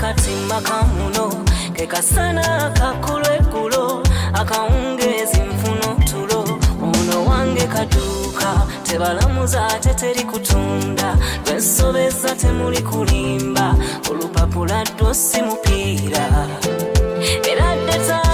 akatimba kamuno kekasana kakulekulo akawungezi nfuno tulo ono wange kaduka tebalamuza ate teri kutunda lwensobeza temuli kulimba olupapula ddosi mupiira era ddeta